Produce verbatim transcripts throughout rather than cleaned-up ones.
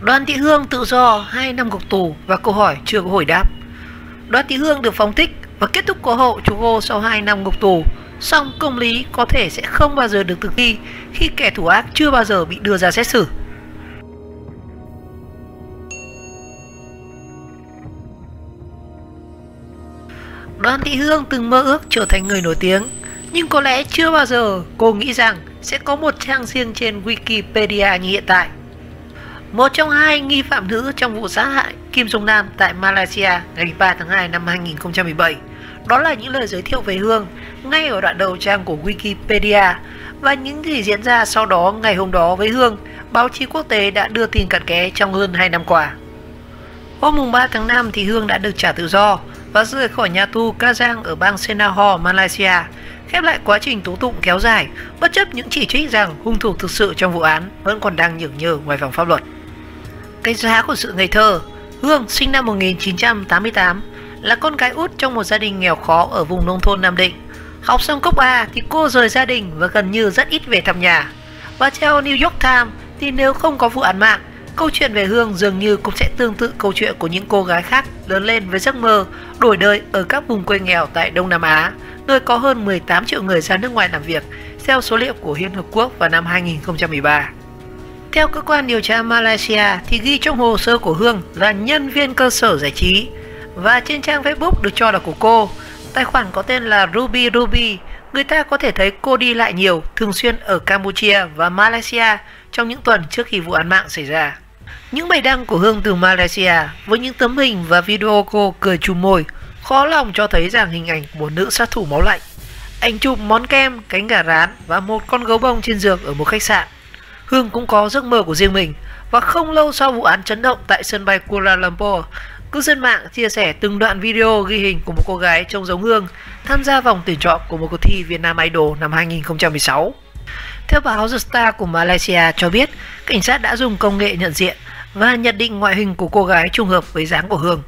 Đoàn Thị Hương tự do hai năm ngục tù và câu hỏi chưa có hồi đáp. Đoàn Thị Hương được phóng thích và kết thúc có hậu trục ô sau hai năm ngục tù. Song công lý có thể sẽ không bao giờ được thực thi khi kẻ thủ ác chưa bao giờ bị đưa ra xét xử. Đoàn Thị Hương từng mơ ước trở thành người nổi tiếng, nhưng có lẽ chưa bao giờ cô nghĩ rằng sẽ có một trang riêng trên Wikipedia như hiện tại. Một trong hai nghi phạm nữ trong vụ sát hại Kim Jong Nam tại Malaysia ngày ba tháng hai năm hai nghìn không trăm mười bảy. Đó là những lời giới thiệu về Hương ngay ở đoạn đầu trang của Wikipedia, và những gì diễn ra sau đó ngày hôm đó với Hương, báo chí quốc tế đã đưa tin cặn kẽ trong hơn hai năm qua. Hôm ba tháng năm thì Hương đã được trả tự do và rời khỏi nhà tù Kajang ở bang Selangor, Malaysia, khép lại quá trình tố tụng kéo dài bất chấp những chỉ trích rằng hung thủ thực sự trong vụ án vẫn còn đang nhởn nhơ ngoài vòng pháp luật. Cái giá của sự ngây thơ. Hương sinh năm một nghìn chín trăm tám mươi tám, là con gái út trong một gia đình nghèo khó ở vùng nông thôn Nam Định. Học xong cấp ba thì cô rời gia đình và gần như rất ít về thăm nhà. Và theo New York Times thì nếu không có vụ án mạng, câu chuyện về Hương dường như cũng sẽ tương tự câu chuyện của những cô gái khác lớn lên với giấc mơ đổi đời ở các vùng quê nghèo tại Đông Nam Á, nơi có hơn mười tám triệu người ra nước ngoài làm việc, theo số liệu của Liên Hợp Quốc vào năm hai nghìn không trăm mười ba. Theo cơ quan điều tra Malaysia thì ghi trong hồ sơ của Hương là nhân viên cơ sở giải trí, và trên trang Facebook được cho là của cô, tài khoản có tên là Ruby Ruby, người ta có thể thấy cô đi lại nhiều, thường xuyên ở Campuchia và Malaysia trong những tuần trước khi vụ án mạng xảy ra. Những bài đăng của Hương từ Malaysia với những tấm hình và video cô cười chùm môi khó lòng cho thấy rằng hình ảnh của một nữ sát thủ máu lạnh. Ảnh chụp món kem, cánh gà rán và một con gấu bông trên giường ở một khách sạn. Hương cũng có giấc mơ của riêng mình, và không lâu sau vụ án chấn động tại sân bay Kuala Lumpur, cư dân mạng chia sẻ từng đoạn video ghi hình của một cô gái trông giống Hương tham gia vòng tuyển chọn của một cuộc thi Việt Nam Idol năm hai nghìn không trăm mười sáu. Theo báo The Star của Malaysia cho biết, cảnh sát đã dùng công nghệ nhận diện và nhận định ngoại hình của cô gái trùng hợp với dáng của Hương.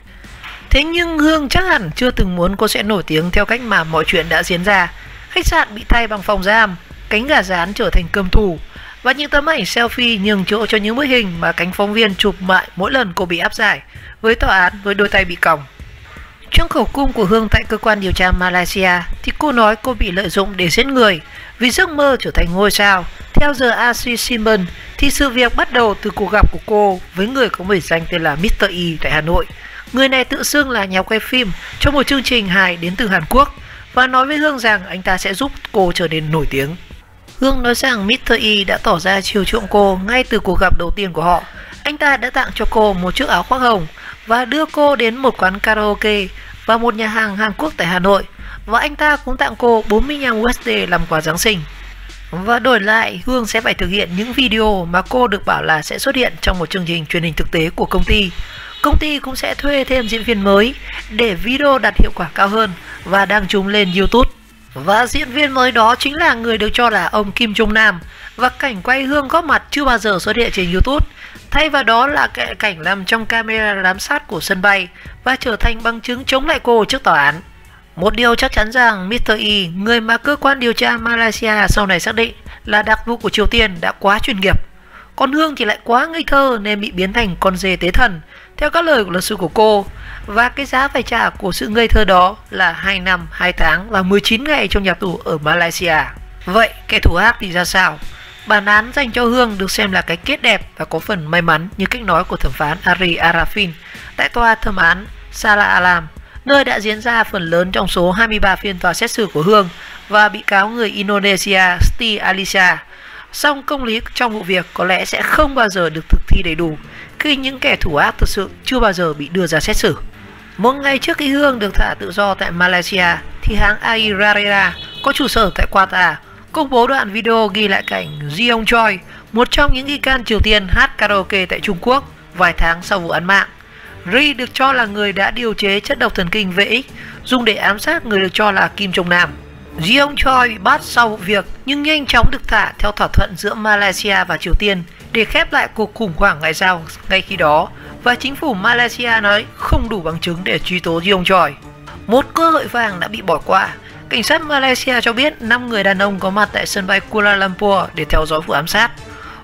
Thế nhưng Hương chắc hẳn chưa từng muốn cô sẽ nổi tiếng theo cách mà mọi chuyện đã diễn ra. Khách sạn bị thay bằng phòng giam, cánh gà rán trở thành cơm tù, và những tấm ảnh selfie nhường chỗ cho những bức hình mà cánh phóng viên chụp lại mỗi lần cô bị áp giải với tòa án với đôi tay bị còng. Trong khẩu cung của Hương tại cơ quan điều tra Malaysia thì cô nói cô bị lợi dụng để giết người vì giấc mơ trở thành ngôi sao. Theo The Asia Simon thì sự việc bắt đầu từ cuộc gặp của cô với người có biệt danh tên là mít tơ E tại Hà Nội. Người này tự xưng là nhà quay phim trong một chương trình hài đến từ Hàn Quốc và nói với Hương rằng anh ta sẽ giúp cô trở nên nổi tiếng. Hương nói rằng mít tơ E đã tỏ ra chiều chuộng cô ngay từ cuộc gặp đầu tiên của họ. Anh ta đã tặng cho cô một chiếc áo khoác hồng và đưa cô đến một quán karaoke và một nhà hàng Hàn Quốc tại Hà Nội. Và anh ta cũng tặng cô bốn mươi lăm đô la làm quà Giáng sinh. Và đổi lại, Hương sẽ phải thực hiện những video mà cô được bảo là sẽ xuất hiện trong một chương trình truyền hình thực tế của công ty. Công ty cũng sẽ thuê thêm diễn viên mới để video đạt hiệu quả cao hơn và đăng chúng lên YouTube. Và diễn viên mới đó chính là người được cho là ông Kim Jong Nam, và cảnh quay Hương góp mặt chưa bao giờ xuất hiện trên YouTube. Thay vào đó là cảnh nằm trong camera giám sát của sân bay và trở thành bằng chứng chống lại cô trước tòa án. Một điều chắc chắn rằng mít tơ E, người mà cơ quan điều tra Malaysia sau này xác định là đặc vụ của Triều Tiên, đã quá chuyên nghiệp. Còn Hương thì lại quá ngây thơ nên bị biến thành con dê tế thần, theo các lời của luật sư của cô. Và cái giá phải trả của sự ngây thơ đó là hai năm, hai tháng và mười chín ngày trong nhà tù ở Malaysia. Vậy kẻ thủ ác thì ra sao? Bản án dành cho Hương được xem là cái kết đẹp và có phần may mắn, như cách nói của thẩm phán Ari Arafin tại tòa thẩm án Shah Alam, nơi đã diễn ra phần lớn trong số hai mươi ba phiên tòa xét xử của Hương và bị cáo người Indonesia Siti Alisa. Song công lý trong vụ việc có lẽ sẽ không bao giờ được thực thi đầy đủ khi những kẻ thủ ác thực sự chưa bao giờ bị đưa ra xét xử. Một ngày trước khi Hương được thả tự do tại Malaysia thì hãng Al Jazeera có trụ sở tại Qatar công bố đoạn video ghi lại cảnh Jeong Choi, một trong những nghi can Triều Tiên hát karaoke tại Trung Quốc vài tháng sau vụ án mạng. Ri được cho là người đã điều chế chất độc thần kinh vê ích dùng để ám sát người được cho là Kim Jong Nam. Jeong Choi bị bắt sau vụ việc nhưng nhanh chóng được thả theo thỏa thuận giữa Malaysia và Triều Tiên để khép lại cuộc khủng hoảng ngoại giao ngay khi đó, và chính phủ Malaysia nói không đủ bằng chứng để truy tố Jeong Choi. Một cơ hội vàng đã bị bỏ qua. Cảnh sát Malaysia cho biết năm người đàn ông có mặt tại sân bay Kuala Lumpur để theo dõi vụ ám sát.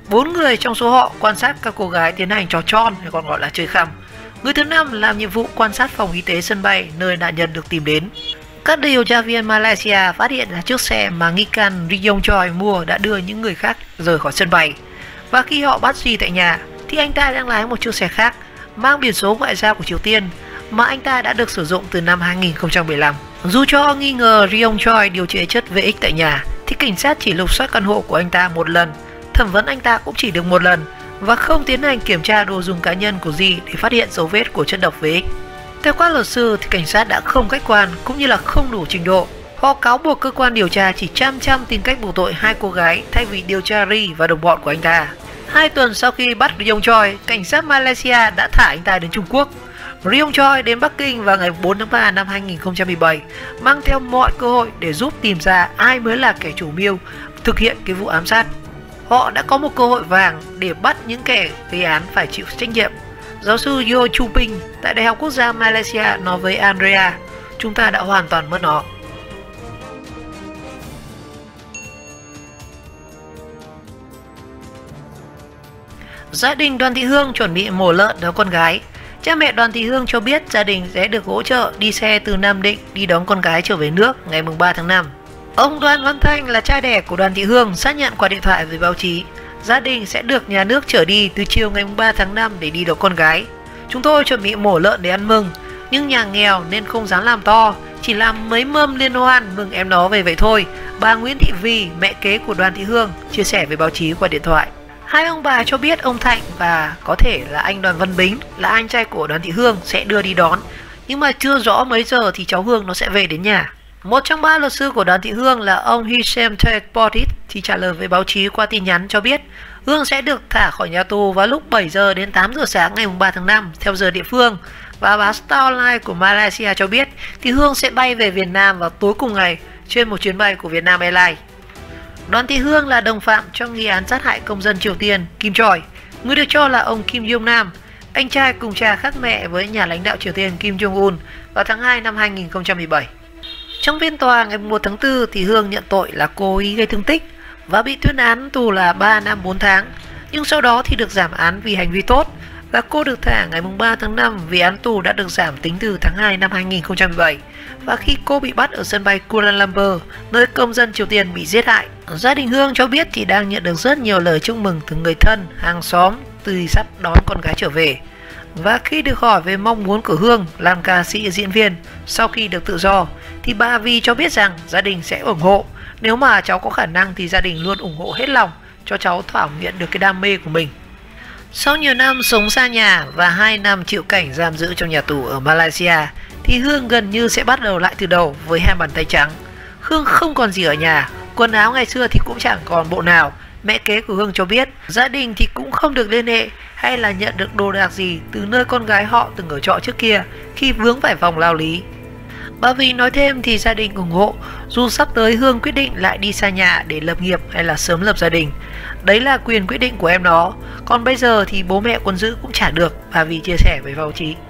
Bốn người trong số họ quan sát các cô gái tiến hành trò tròn hay còn gọi là chơi khăm. Người thứ năm làm nhiệm vụ quan sát phòng y tế sân bay nơi nạn nhân được tìm đến. Các điều tra viên Malaysia phát hiện ra chiếc xe mà nghi can Ri Yong Choi mua đã đưa những người khác rời khỏi sân bay. Và khi họ bắt Ri tại nhà thì anh ta đang lái một chiếc xe khác mang biển số ngoại giao của Triều Tiên mà anh ta đã được sử dụng từ năm hai nghìn không trăm mười lăm. Dù cho nghi ngờ Ri Yong Choi điều chế chất vê ích tại nhà thì cảnh sát chỉ lục soát căn hộ của anh ta một lần, thẩm vấn anh ta cũng chỉ được một lần và không tiến hành kiểm tra đồ dùng cá nhân của Ri để phát hiện dấu vết của chất độc vê ích. Theo các luật sư thì cảnh sát đã không khách quan cũng như là không đủ trình độ. Họ cáo buộc cơ quan điều tra chỉ chăm chăm tìm cách buộc tội hai cô gái thay vì điều tra Ri và đồng bọn của anh ta. Hai tuần sau khi bắt Ri Yong Choi, cảnh sát Malaysia đã thả anh ta đến Trung Quốc. Ri Yong Choi đến Bắc Kinh vào ngày bốn tháng ba năm hai nghìn không trăm mười bảy, mang theo mọi cơ hội để giúp tìm ra ai mới là kẻ chủ mưu thực hiện cái vụ ám sát. Họ đã có một cơ hội vàng để bắt những kẻ gây án phải chịu trách nhiệm. Giáo sư Yo Chu Ping tại Đại học Quốc gia Malaysia nói với Andrea, chúng ta đã hoàn toàn mất nó. Gia đình Đoàn Thị Hương chuẩn bị mổ lợn đón con gái. Cha mẹ Đoàn Thị Hương cho biết gia đình sẽ được hỗ trợ đi xe từ Nam Định đi đón con gái trở về nước ngày ba tháng năm. Ông Đoàn Văn Thanh là cha đẻ của Đoàn Thị Hương xác nhận qua điện thoại với báo chí gia đình sẽ được nhà nước chở đi từ chiều ngày ba tháng năm để đi đón con gái. Chúng tôi chuẩn bị mổ lợn để ăn mừng, nhưng nhà nghèo nên không dám làm to, chỉ làm mấy mâm liên hoan mừng em nó về vậy thôi, bà Nguyễn Thị Vì, mẹ kế của Đoàn Thị Hương, chia sẻ với báo chí qua điện thoại. Hai ông bà cho biết ông Thạnh và có thể là anh Đoàn Văn Bính là anh trai của Đoàn Thị Hương sẽ đưa đi đón, nhưng mà chưa rõ mấy giờ thì cháu Hương nó sẽ về đến nhà. Một trong ba luật sư của Đoàn Thị Hương là ông Hisham Tekpotit thì trả lời với báo chí qua tin nhắn cho biết Hương sẽ được thả khỏi nhà tù vào lúc bảy giờ đến tám giờ sáng ngày ba tháng năm theo giờ địa phương. Và báo Star Online của Malaysia cho biết thì Hương sẽ bay về Việt Nam vào tối cùng ngày trên một chuyến bay của Vietnam Airlines. Đoàn Thị Hương là đồng phạm trong nghi án sát hại công dân Triều Tiên Kim Choi, người được cho là ông Kim Jong Nam, anh trai cùng cha khác mẹ với nhà lãnh đạo Triều Tiên Kim Jong Un vào tháng hai năm hai nghìn không trăm mười bảy. Trong phiên tòa ngày một tháng tư thì Hương nhận tội là cố ý gây thương tích và bị tuyên án tù là ba năm bốn tháng, nhưng sau đó thì được giảm án vì hành vi tốt và cô được thả ngày ba tháng năm vì án tù đã được giảm tính từ tháng hai năm hai nghìn không trăm mười bảy. Và khi cô bị bắt ở sân bay Kuala Lumpur, nơi công dân Triều Tiên bị giết hại, gia đình Hương cho biết thì đang nhận được rất nhiều lời chúc mừng từ người thân, hàng xóm từ sắp đón con gái trở về. Và khi được hỏi về mong muốn của Hương làm ca sĩ diễn viên sau khi được tự do thì bà Vi cho biết rằng gia đình sẽ ủng hộ. Nếu mà cháu có khả năng thì gia đình luôn ủng hộ hết lòng cho cháu thỏa nguyện được cái đam mê của mình. Sau nhiều năm sống xa nhà và hai năm chịu cảnh giam giữ trong nhà tù ở Malaysia thì Hương gần như sẽ bắt đầu lại từ đầu với hai bàn tay trắng. Hương không còn gì ở nhà, quần áo ngày xưa thì cũng chẳng còn bộ nào. Mẹ kế của Hương cho biết gia đình thì cũng không được liên hệ hay là nhận được đồ đạc gì từ nơi con gái họ từng ở trọ trước kia khi vướng phải vòng lao lý. Bà Vi nói thêm thì gia đình ủng hộ dù sắp tới Hương quyết định lại đi xa nhà để lập nghiệp hay là sớm lập gia đình. Đấy là quyền quyết định của em nó, còn bây giờ thì bố mẹ quân giữ cũng chả được, bà Vi chia sẻ với báo chí.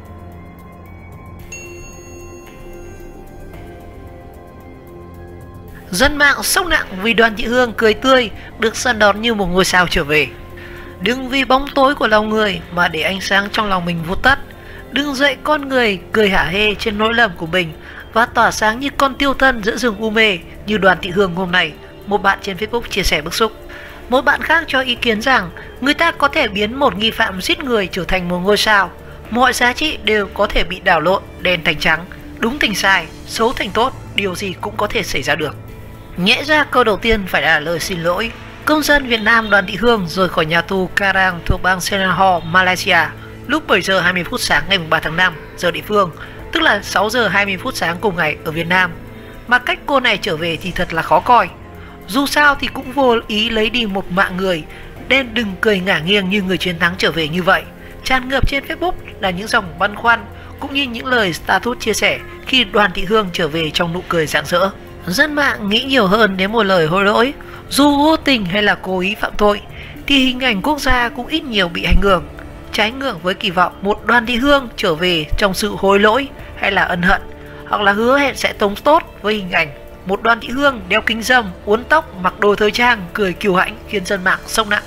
Dân mạng sốc nặng vì Đoàn Thị Hương cười tươi được săn đón như một ngôi sao trở về. Đừng vì bóng tối của lòng người mà để ánh sáng trong lòng mình vụt tắt. Đừng dậy con người cười hả hê trên nỗi lầm của mình và tỏa sáng như con tiêu thân giữa rừng u mê như Đoàn Thị Hương hôm nay, một bạn trên Facebook chia sẻ bức xúc. Một bạn khác cho ý kiến rằng người ta có thể biến một nghi phạm giết người trở thành một ngôi sao. Mọi giá trị đều có thể bị đảo lộn, đen thành trắng, đúng thành sai, xấu thành tốt, điều gì cũng có thể xảy ra được. Nhẽ ra câu đầu tiên phải là lời xin lỗi. Công dân Việt Nam Đoàn Thị Hương rời khỏi nhà tù Karang thuộc bang Selangor, Malaysia lúc bảy giờ hai mươi phút sáng ngày ba tháng năm giờ địa phương, tức là sáu giờ hai mươi phút sáng cùng ngày ở Việt Nam. Mà cách cô này trở về thì thật là khó coi. Dù sao thì cũng vô ý lấy đi một mạng người, nên đừng cười ngả nghiêng như người chiến thắng trở về như vậy. Tràn ngập trên Facebook là những dòng băn khoăn cũng như những lời status chia sẻ khi Đoàn Thị Hương trở về trong nụ cười rạng rỡ. Dân mạng nghĩ nhiều hơn đến một lời hối lỗi, dù vô tình hay là cố ý phạm tội, thì hình ảnh quốc gia cũng ít nhiều bị ảnh hưởng. Trái ngược với kỳ vọng một Đoàn Thị Hương trở về trong sự hối lỗi hay là ân hận, hoặc là hứa hẹn sẽ tống tốt với hình ảnh một Đoàn Thị Hương đeo kính râm, uốn tóc, mặc đồ thời trang, cười kiêu hãnh khiến dân mạng sốc nặng.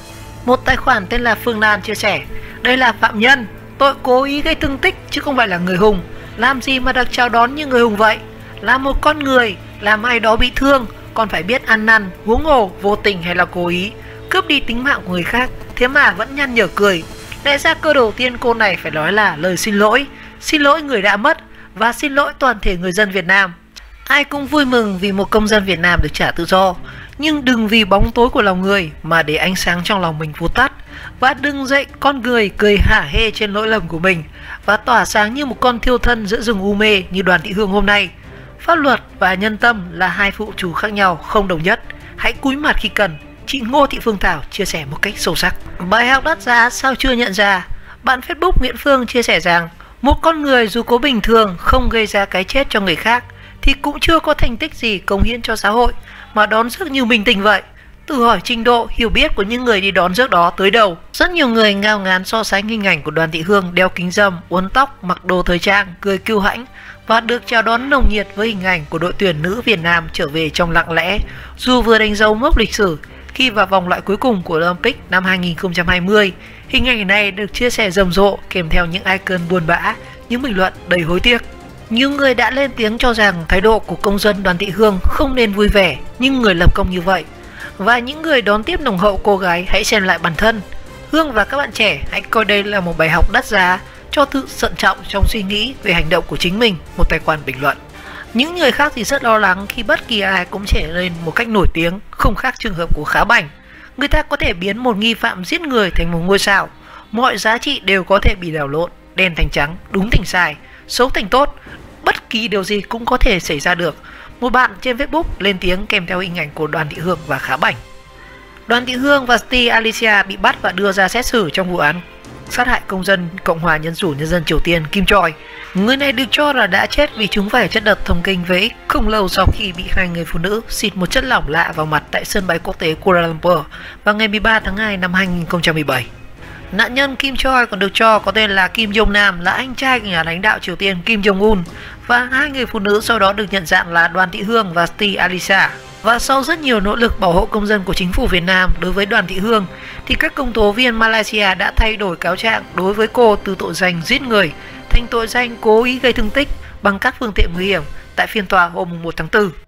Một tài khoản tên là Phương Lan chia sẻ: đây là phạm nhân, tội cố ý gây thương tích chứ không phải là người hùng. Làm gì mà được chào đón như người hùng vậy? Là một con người, làm ai đó bị thương còn phải biết ăn năn, huống hồ vô tình hay là cố ý cướp đi tính mạng của người khác, thế mà vẫn nhăn nhở cười. Lẽ ra câu đầu tiên cô này phải nói là lời xin lỗi, xin lỗi người đã mất và xin lỗi toàn thể người dân Việt Nam. Ai cũng vui mừng vì một công dân Việt Nam được trả tự do, nhưng đừng vì bóng tối của lòng người mà để ánh sáng trong lòng mình vụt tắt, và đừng dạy con người cười hả hê trên lỗi lầm của mình và tỏa sáng như một con thiêu thân giữa rừng u mê như Đoàn Thị Hương hôm nay. Pháp luật và nhân tâm là hai phụ chủ khác nhau, không đồng nhất. Hãy cúi mặt khi cần. Chị Ngô Thị Phương Thảo chia sẻ một cách sâu sắc. Bài học đắt giá sao chưa nhận ra? Bạn Facebook Nguyễn Phương chia sẻ rằng một con người dù có bình thường không gây ra cái chết cho người khác thì cũng chưa có thành tích gì cống hiến cho xã hội mà đón rước như mình tình vậy. Tự hỏi trình độ hiểu biết của những người đi đón rước đó tới đâu. Rất nhiều người ngao ngán so sánh hình ảnh của Đoàn Thị Hương đeo kính râm, uốn tóc, mặc đồ thời trang, cười kiêu hãnh và được chào đón nồng nhiệt với hình ảnh của đội tuyển nữ Việt Nam trở về trong lặng lẽ, dù vừa đánh dấu mốc lịch sử khi vào vòng loại cuối cùng của Olympic năm hai nghìn không trăm hai mươi. Hình ảnh này được chia sẻ rầm rộ kèm theo những icon buồn bã, những bình luận đầy hối tiếc. Nhiều người đã lên tiếng cho rằng thái độ của công dân Đoàn Thị Hương không nên vui vẻ, nhưng người lập công như vậy. Và những người đón tiếp nồng hậu cô gái hãy xem lại bản thân. Hương và các bạn trẻ hãy coi đây là một bài học đắt giá cho sự thận trọng trong suy nghĩ về hành động của chính mình, một tài khoản bình luận. Những người khác thì rất lo lắng khi bất kỳ ai cũng trẻ lên một cách nổi tiếng, không khác trường hợp của Khá Bảnh. Người ta có thể biến một nghi phạm giết người thành một ngôi sao. Mọi giá trị đều có thể bị đảo lộn, đen thành trắng, đúng thành sai, xấu thành tốt. Bất kỳ điều gì cũng có thể xảy ra được. Một bạn trên Facebook lên tiếng kèm theo hình ảnh của Đoàn Thị Hương và Khá Bảnh. Đoàn Thị Hương và Steve Alicia bị bắt và đưa ra xét xử trong vụ án sát hại công dân Cộng hòa Dân chủ Nhân dân Triều Tiên Kim Choi. Người này được cho là đã chết vì trúng phải chất độc thần kinh về không lâu sau khi bị hai người phụ nữ xịt một chất lỏng lạ vào mặt tại sân bay quốc tế Kuala Lumpur vào ngày mười ba tháng hai năm hai nghìn không trăm mười bảy. Nạn nhân Kim Choi còn được cho có tên là Kim Jong Nam, là anh trai của nhà lãnh đạo Triều Tiên Kim Jong Un, và hai người phụ nữ sau đó được nhận dạng là Đoàn Thị Hương và Steve Alicia. Và sau rất nhiều nỗ lực bảo hộ công dân của chính phủ Việt Nam đối với Đoàn Thị Hương, thì các công tố viên Malaysia đã thay đổi cáo trạng đối với cô từ tội danh giết người thành tội danh cố ý gây thương tích bằng các phương tiện nguy hiểm tại phiên tòa hôm một tháng tư.